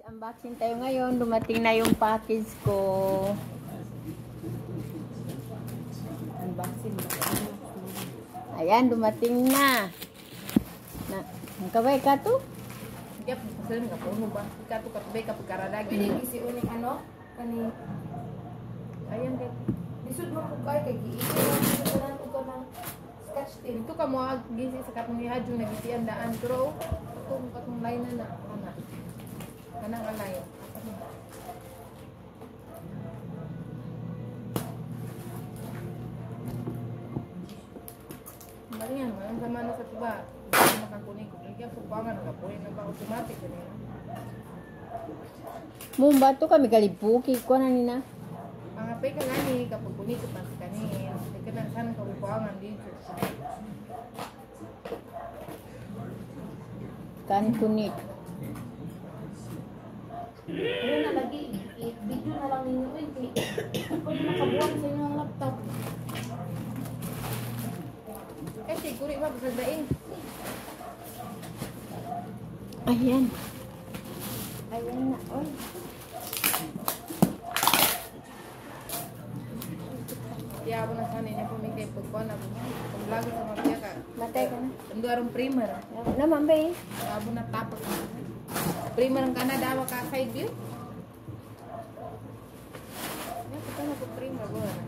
Unboxing tayo ngayon. Dumating na yung package ko. Unboxing. Ayan, dumating na. Kaway ka to? Gap, kasi nga po ba? Ika to katubay ka pagkaradagi. Isi uning ano? Kani. Ayan gap. Lisod mo po kayo kay giisin lang ko ng scotch tape. Ito ka mo gisi sa katong ihadyo na gisi ang daan. Pero kung katong line na ana. Kanang alay. Marian, ang sama na sa tuba. Makakunin ko. Kaya po pa nga nakapunin na ba automatic ganyan. Mumba to kami kalipuki ko na nina. Pangapay ka gani kapag kunito pa sa kanin. Hindi ka na sana kabubuangan dito. Kan kunit. Ano na lagi? Video na lang ninyo eh. Pwede makabuang sa inyong laptop. Eh, siguro iba pasagdain. Ayan. Ayan na. Oy. Kaya ako na sana niya pumigay pagkuhan na kung lago sa mga ka. Matay ka na. Ando arong primer. Naman ba eh? Abo na tapos. Primer ang Canada wa ka side view. Ya, kita na po primer.